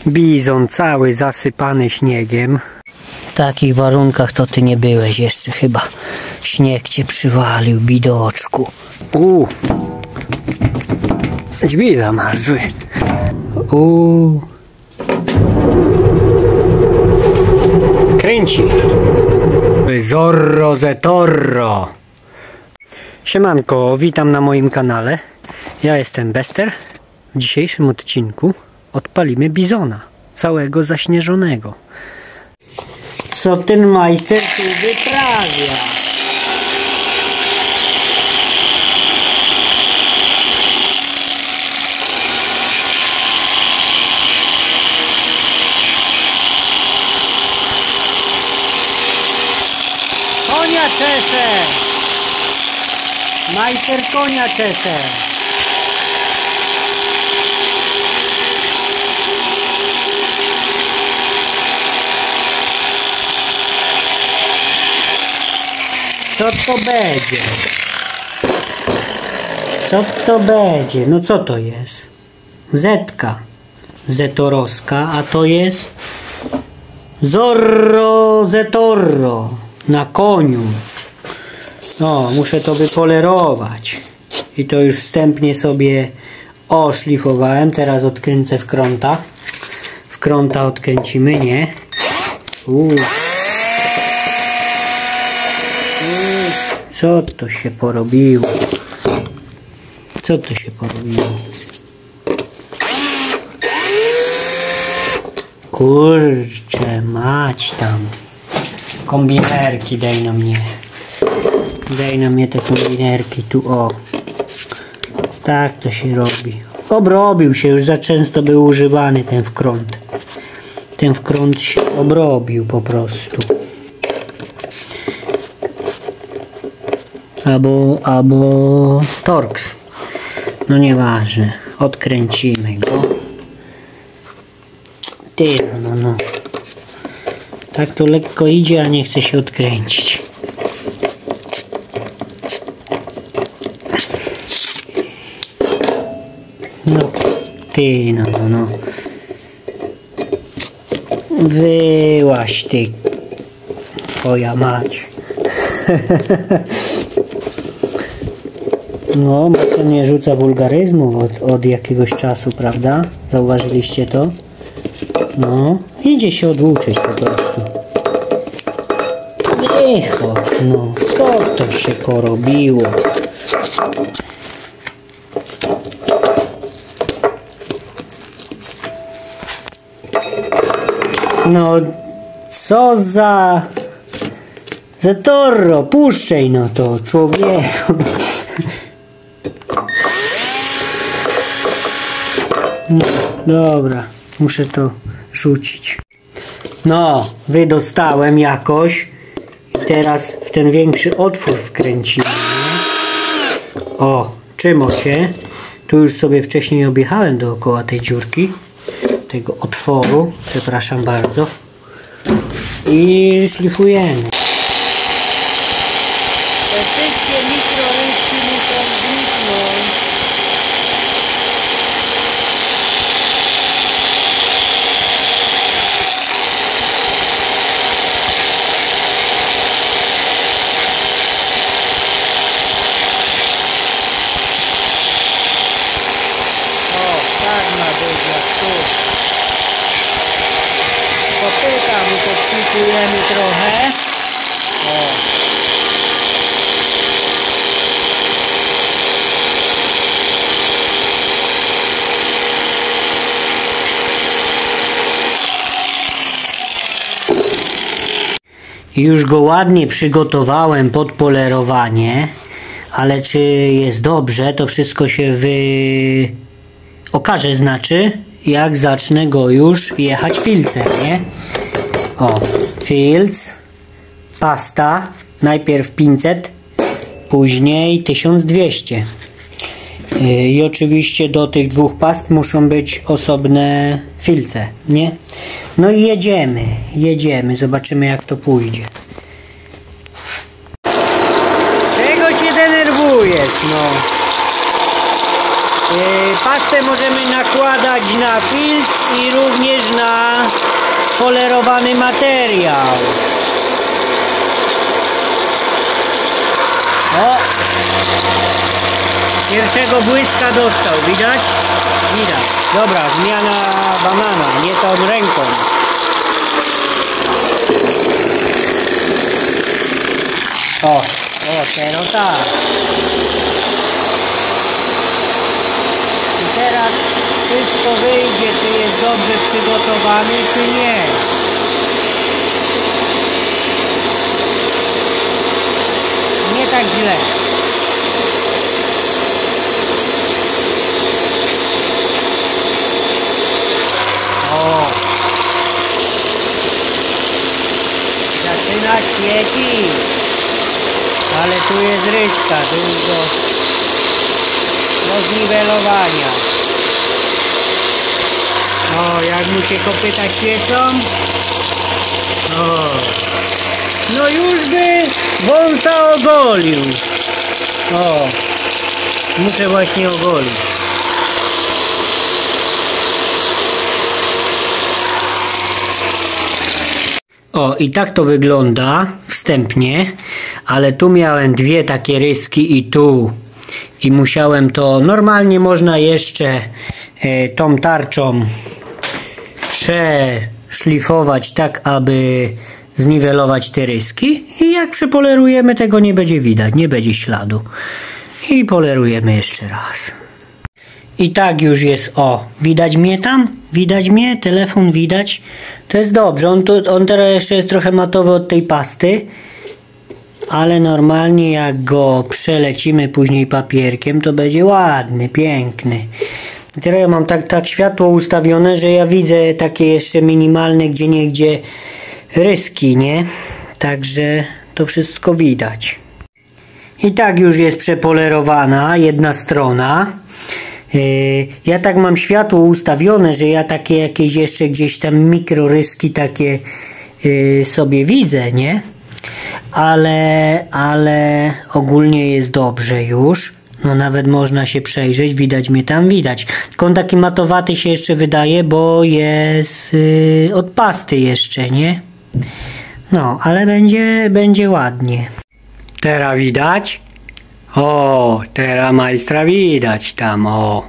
Bizon cały zasypany śniegiem. W takich warunkach to ty nie byłeś jeszcze chyba. Śnieg cię przywalił, bidoczku. Drzwi zamarzły. Kręci. Zorro Zetorro. Siemanko, witam na moim kanale. Ja jestem Bester. W dzisiejszym odcinku odpalimy bizona, całego zaśnieżonego. Co ten majster tu wyprawia? Konia czesze! Majster konia czesze! Co to będzie? Co to będzie? No co to jest? Zetka. Zetorowska, a to jest Zorro Zetorro. Na koniu. No, muszę to wypolerować. I to już wstępnie sobie oszlifowałem. Teraz odkręcę w krąta. W krąta odkręcimy, nie? Co to się porobiło? Co to się porobiło? Kurczę, mać tam. Kombinerki daj na mnie. Daj na mnie te kombinerki tu, o. Tak to się robi. Obrobił się, już za często był używany ten wkrąt. Ten wkrąt się obrobił po prostu. Albo Torx. No nieważne. Odkręcimy go. No. Tak to lekko idzie, a nie chce się odkręcić. No. Wyłaś ty, twoja mać. No, bo to nie rzuca wulgaryzmów od jakiegoś czasu, prawda? Zauważyliście to? No, idzie się oduczyć po prostu. No, co to się porobiło? No, co za Zetorro, puszczaj no to, człowieku. No, dobra, muszę to rzucić. No, wydostałem jakoś. I teraz w ten większy otwór wkręcimy. O, trzyma się. Tu już sobie wcześniej objechałem dookoła tej dziurki. Tego otworu. Przepraszam bardzo. I szlifujemy. Te wszystkie mikroryczki muszą zniknąć. Popykam i podpikujemy trochę. O. I już go ładnie przygotowałem pod polerowanie, ale czy jest dobrze, to wszystko się okaże, znaczy jak zacznę go już jechać filcem, nie? O, filc, pasta, najpierw 500, później 1200. I oczywiście do tych dwóch past muszą być osobne filce, nie? No i jedziemy, zobaczymy jak to pójdzie. Czego się denerwujesz, no? Pastę możemy nakładać na filtr i również polerowany materiał. O! Pierwszego błyska dostał, widać? Widać. Dobra, zmiana banana, nie tą ręką. O, teraz tak. I teraz wszystko wyjdzie, czy jest dobrze przygotowany, czy nie. Nie tak źle. O! Zaczyna świecić. Ale tu jest reszka, tu już do zniwelowania. O, jak mu się kopyta świecą. O. No już by wąsa ogolił. O, muszę właśnie ogolić. O, i tak to wygląda wstępnie, ale tu miałem dwie takie ryski i tu. I musiałem to, normalnie można jeszcze tą tarczą przeszlifować tak, aby zniwelować te ryski. I jak przepolerujemy, tego nie będzie widać, nie będzie śladu. I polerujemy jeszcze raz. I tak już jest, o, widać mnie tam? Widać mnie? Telefon widać? To jest dobrze, on teraz jeszcze jest trochę matowy od tej pasty, ale normalnie jak go przelecimy później papierkiem, to będzie ładny, piękny. I teraz ja mam tak światło ustawione, że ja widzę takie jeszcze minimalne gdzieniegdzie ryski, nie? Także to wszystko widać. I tak już jest przepolerowana jedna strona. Ja tak mam światło ustawione, że ja takie jakieś jeszcze gdzieś tam mikroryski takie sobie widzę, nie? Ale ogólnie jest dobrze już. No nawet można się przejrzeć, widać mnie tam, widać. Tylko on taki matowaty się jeszcze wydaje, bo jest od pasty jeszcze, nie? No, ale będzie ładnie. Teraz widać? O, teraz majstra widać tam, o.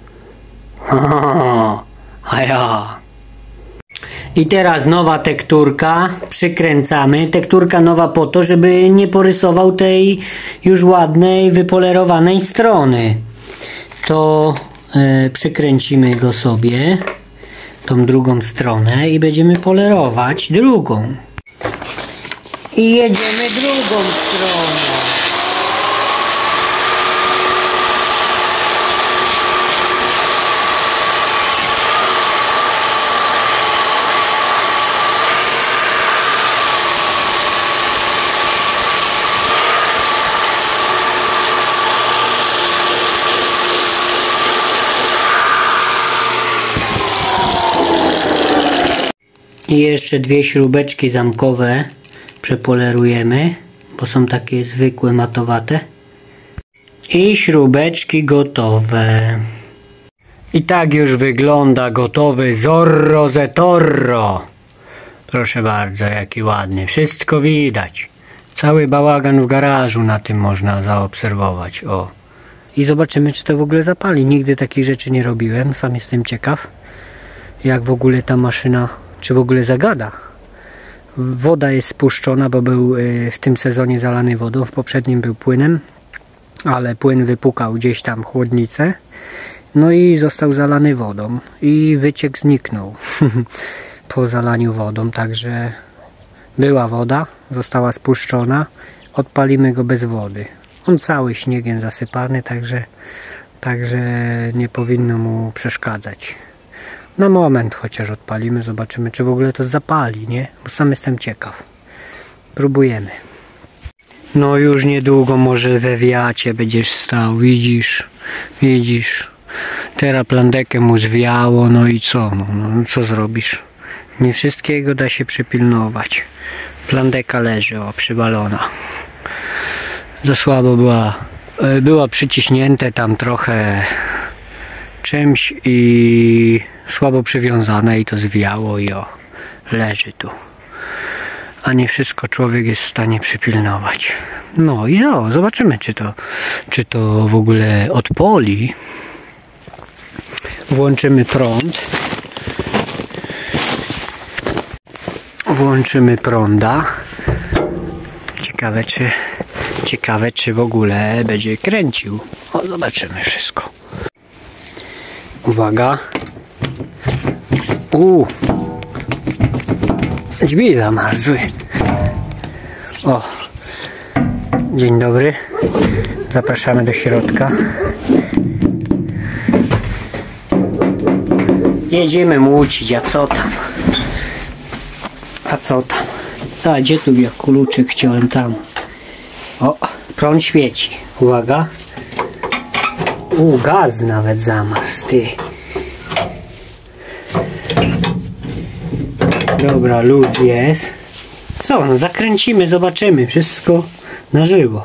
A ja. I teraz nowa tekturka, przykręcamy. Tekturka nowa po to, żeby nie porysował tej już ładnej, wypolerowanej strony. To przykręcimy go sobie, tą drugą stronę i będziemy polerować drugą. I jedziemy drugą stroną. I jeszcze dwie śrubeczki zamkowe przepolerujemy, bo są takie zwykłe, matowate. I śrubeczki gotowe. I tak już wygląda gotowy Zorro Zetorro. Proszę bardzo, jaki ładny. Wszystko widać. Cały bałagan w garażu na tym można zaobserwować. O. I zobaczymy, czy to w ogóle zapali. Nigdy takich rzeczy nie robiłem. Sam jestem ciekaw, jak w ogóle ta maszyna, czy w ogóle zagada. Woda jest spuszczona, bo był w tym sezonie zalany wodą. W poprzednim był płynem, ale płyn wypukał gdzieś tam chłodnicę. No i został zalany wodą. I wyciek zniknął po zalaniu wodą. Także była woda, została spuszczona. Odpalimy go bez wody. On cały śniegiem zasypany, także nie powinno mu przeszkadzać. Na moment chociaż odpalimy, zobaczymy, czy w ogóle to zapali, nie? Bo sam jestem ciekaw. Próbujemy. No już niedługo może we wiacie będziesz stał, widzisz. Teraz plandekę mu zwiało, no i co? No co zrobisz? Nie wszystkiego da się przypilnować. Plandeka leży, o, przywalona. Za słabo była przyciśnięte tam trochę czymś i słabo przywiązane i to zwiało i o, leży tu. A nie wszystko człowiek jest w stanie przypilnować. No i no, zobaczymy, czy to w ogóle odpali. Włączymy prąd. Włączymy prąda. Ciekawe, czy w ogóle będzie kręcił. O, zobaczymy wszystko. Uwaga. Drzwi zamarzły. O. Dzień dobry. Zapraszamy do środka. Jedziemy młócić, a co tam? A gdzie tu jak kluczyk chciałem tam? O, prąd świeci. Uwaga. Gaz nawet zamarzł, ty. Dobra, luz jest. Co, no zakręcimy, zobaczymy. Wszystko na żywo.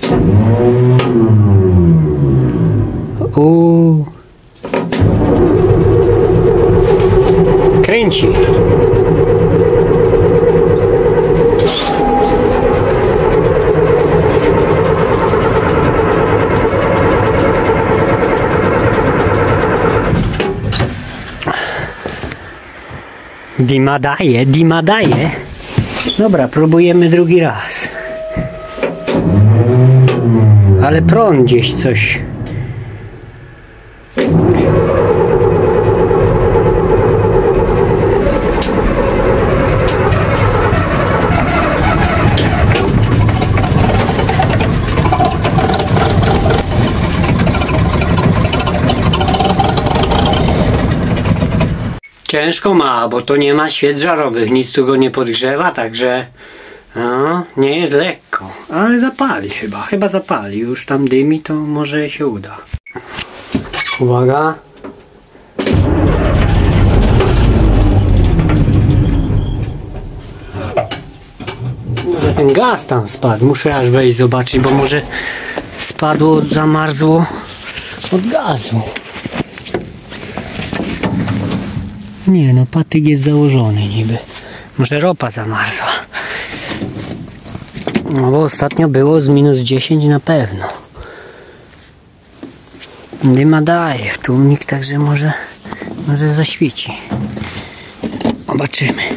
Kręci. Dima daje. Dobra, próbujemy drugi raz. Ale prąd gdzieś coś. Ciężko ma, bo to nie ma świec żarowych, nic tu go nie podgrzewa, także no, nie jest lekko, ale zapali chyba zapali, już tam dymi, to może się uda. Uwaga. Może ten gaz tam spadł, muszę aż wejść zobaczyć, bo może spadło, zamarzło od gazu. Nie no, patyk jest założony niby. Może ropa zamarzła. No bo ostatnio było z -10 na pewno. Dyma daje w tłumnik, także może zaświeci. Zobaczymy.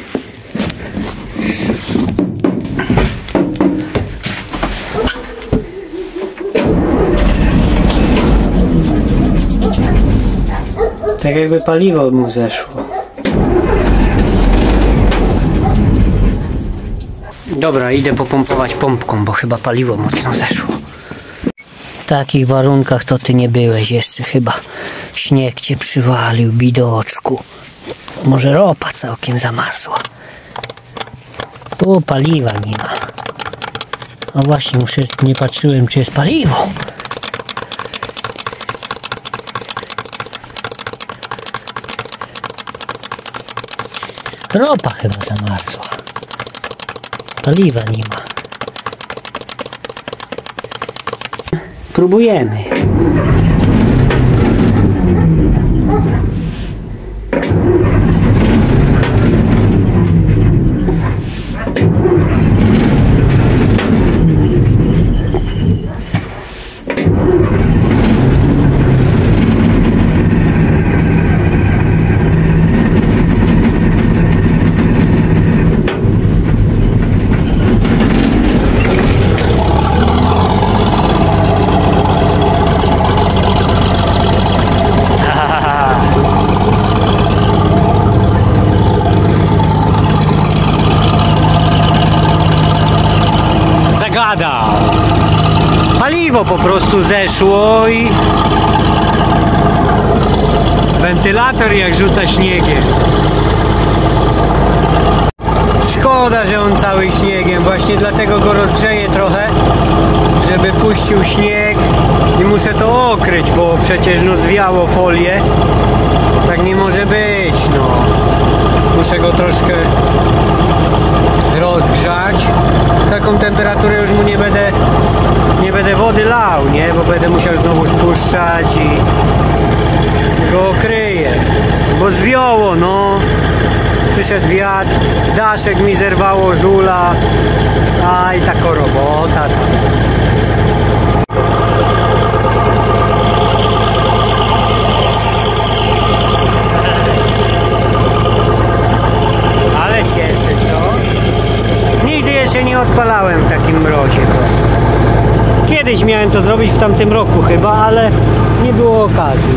Tak jakby paliwo mu zeszło. Dobra, idę popompować pompką, bo chyba paliwo mocno zeszło. W takich warunkach to ty nie byłeś jeszcze chyba. Śnieg cię przywalił, bidoczku. Może ropa całkiem zamarzła. Tu paliwa nie ma. No właśnie, nie patrzyłem, czy jest paliwo. Ropa chyba zamarzła. Paliwa nie ma. Próbujemy. Paliwo po prostu zeszło i wentylator jak rzuca śniegiem. Szkoda, że on cały śniegiem, właśnie dlatego go rozgrzeję trochę, żeby puścił śnieg i muszę to okryć, bo przecież no zwiało folię. Tak nie może być, no. Muszę go troszkę rozgrzać. Taką temperaturę już mu nie będę wody lał, nie? Bo będę musiał znowu spuszczać i go okryję. Bo zwiało, no. przyszedł wiatr, daszek mi zerwało z ula. A i taka robota tam. Ale cieszy, co? Nigdy jeszcze nie odpalałem w takim mrozie. Kiedyś miałem to zrobić w tamtym roku chyba, ale nie było okazji.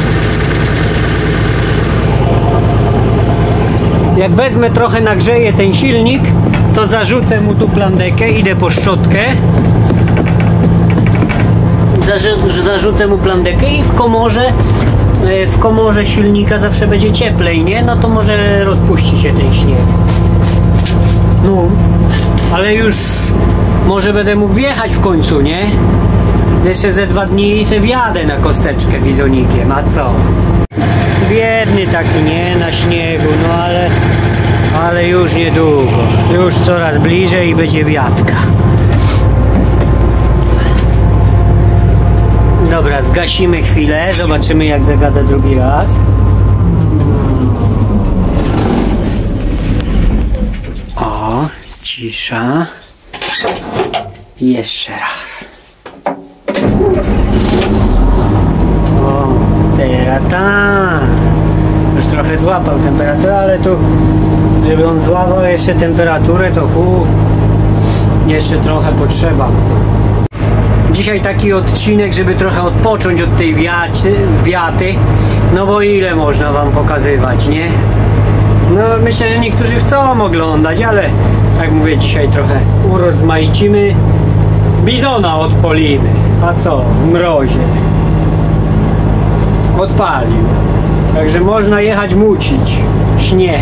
Jak wezmę trochę, nagrzeję ten silnik, to zarzucę mu tu plandekę, idę po szczotkę. Zarzucę mu plandekę i w komorze silnika zawsze będzie cieplej, nie? No to może rozpuści się ten śnieg. No, ale już może będę mógł wjechać w końcu, nie? Jeszcze ze 2 dni i se wjadę na kosteczkę bizonikiem, a co? Biedny taki, nie? Na śniegu, no ale już niedługo. Już coraz bliżej i będzie wiatka. Dobra, zgasimy chwilę, zobaczymy jak zagada drugi raz. O, cisza. I jeszcze raz. O, teraz tak. Już trochę złapał temperaturę, ale tu, żeby on złapał jeszcze temperaturę, to jeszcze trochę potrzeba. Dzisiaj taki odcinek, żeby trochę odpocząć od tej wiaty, no bo ile można wam pokazywać, nie? No myślę, że niektórzy chcą oglądać, ale tak mówię, dzisiaj trochę urozmaicimy. Bizona odpolimy, a co? W mrozie. Odpalił. Także można jechać mucić śnieg.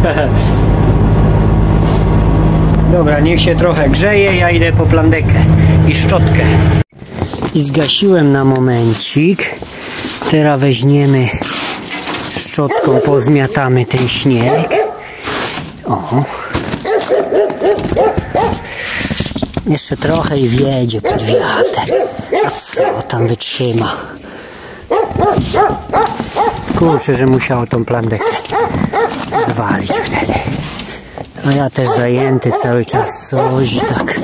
Dobra, niech się trochę grzeje, ja idę po plandekę i szczotkę. I zgasiłem na momencik. Teraz weźmiemy szczotką, pozmiatamy ten śnieg. O. Jeszcze trochę i wjedzie pod wiatr. A co tam wytrzyma? Kurczę, że musiało tą plandekę zwalić wtedy. A ja też zajęty cały czas, coś tak.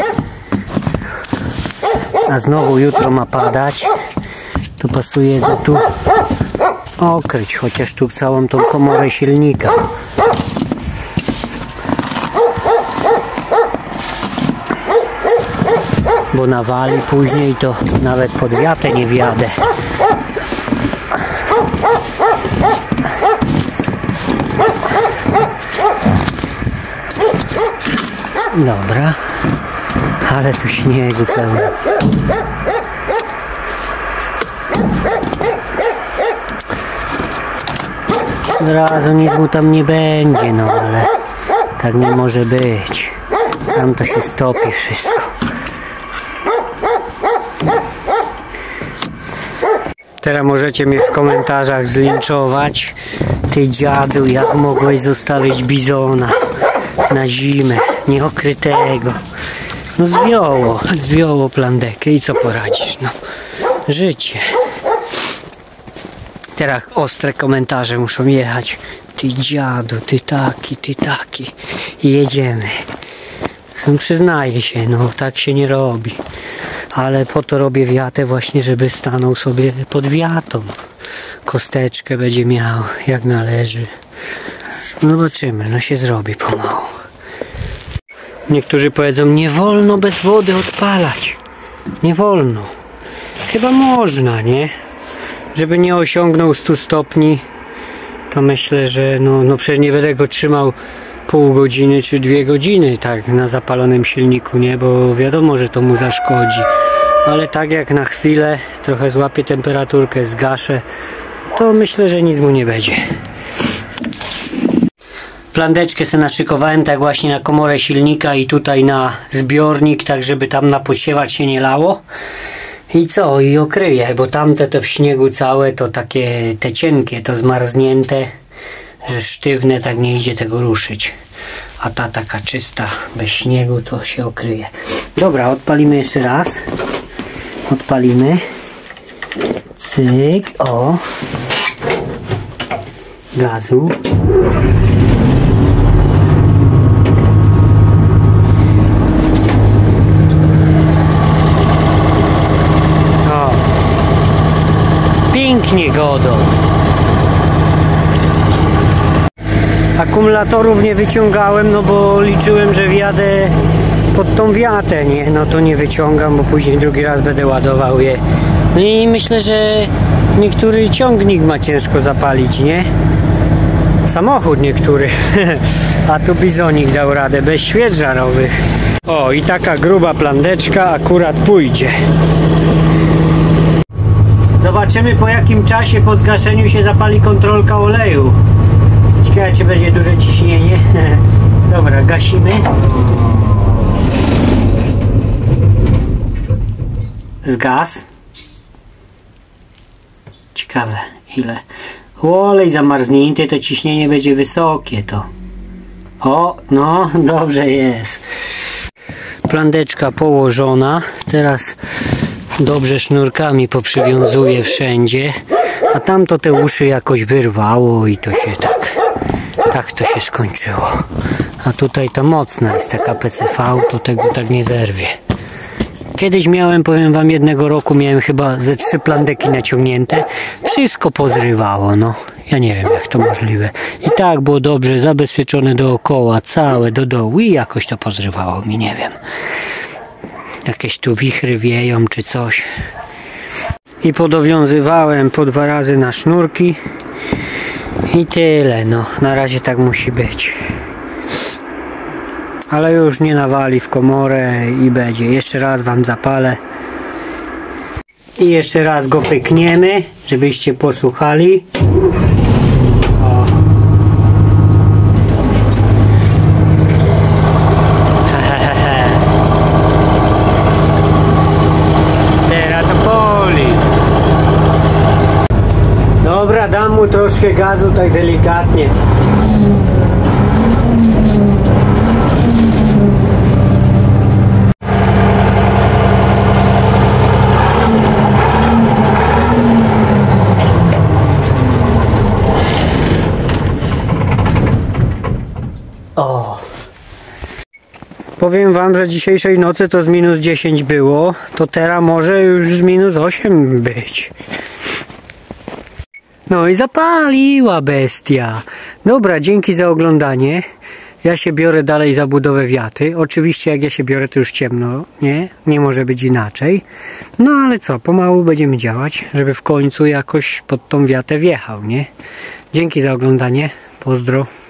A znowu jutro ma padać. To pasuje go tu okryć, chociaż tu całą tą komorę silnika. Bo nawali później, to nawet pod wiatę nie wjadę. Dobra, ale tu śniegu pełno. Od razu nic mu tam nie będzie, no ale tak nie może być. Tam to się stopi wszystko. Teraz możecie mnie w komentarzach zlinczować. Ty dziadu, jak mogłeś zostawić bizona na zimę, nieokrytego. No zwiało plandekę i co poradzisz, no. Życie. Teraz ostre komentarze muszą jechać. Ty dziadu, ty taki. I jedziemy. Przyznaję się, no tak się nie robi. Ale po to robię wiatę właśnie, żeby stanął sobie pod wiatą. Kosteczkę będzie miał jak należy. No zobaczymy, no się zrobi pomału. Niektórzy powiedzą, nie wolno bez wody odpalać. Nie wolno. Chyba można, nie? Żeby nie osiągnął 100 stopni, to myślę, że no przecież nie będę go trzymał pół godziny czy 2 godziny tak na zapalonym silniku, nie? Bo wiadomo, że to mu zaszkodzi. Ale tak jak na chwilę trochę złapię temperaturkę, zgaszę, to myślę, że nic mu nie będzie. Plandeczkę sobie naszykowałem tak właśnie na komorę silnika i tutaj na zbiornik, tak żeby tam na podsiewacz się nie lało. I co? I okryję, bo tamte to w śniegu całe to takie, te cienkie, to zmarznięte, że sztywne, tak nie idzie tego ruszyć. A ta taka czysta, bez śniegu, to się okryje. Dobra, odpalimy jeszcze raz. Odpalimy. Cyk, o. Gazu. RODO. Akumulatorów nie wyciągałem, no bo liczyłem, że wjadę pod tą wiatę, nie? No to nie wyciągam, bo później drugi raz będę ładował je. No i myślę, że niektóry ciągnik ma ciężko zapalić, nie? Samochód niektóry. A tu bizonik dał radę, bez świec żarowych. O, i taka gruba plandeczka akurat pójdzie. Zobaczymy, po jakim czasie po zgaszeniu się zapali kontrolka oleju. Ciekawe, czy będzie duże ciśnienie. Dobra, gasimy. Zgas. Ciekawe, ile. Olej zamarznięty, to ciśnienie będzie wysokie to. O, no, dobrze jest. Plandeczka położona. Teraz dobrze sznurkami poprzywiązuję wszędzie. A tamto te uszy jakoś wyrwało i to się tak to się skończyło. A tutaj ta mocna jest taka PCV, to tego tak nie zerwie. Kiedyś miałem, powiem wam, jednego roku miałem chyba ze 3 plandeki naciągnięte. Wszystko pozrywało, no. Ja nie wiem, jak to możliwe. I tak było dobrze zabezpieczone dookoła, całe do dołu i jakoś to pozrywało mi, nie wiem. Jakieś tu wichry wieją czy coś. I podowiązywałem po 2 razy na sznurki. I tyle, no. Na razie tak musi być. Ale już nie nawali w komorę i będzie. Jeszcze raz wam zapalę. I jeszcze raz go pykniemy, żebyście posłuchali. O. Teraz to poli. Dobra, dam mu troszkę gazu, tak delikatnie. O. Powiem wam, że dzisiejszej nocy to z minus 10 było, to teraz może już z minus 8 być. No i zapaliła bestia. Dobra, dzięki za oglądanie. Ja się biorę dalej za budowę wiaty. Oczywiście jak ja się biorę, to już ciemno, nie? Nie może być inaczej. No ale co, pomału będziemy działać, żeby w końcu jakoś pod tą wiatę wjechał, nie? Dzięki za oglądanie. Pozdro.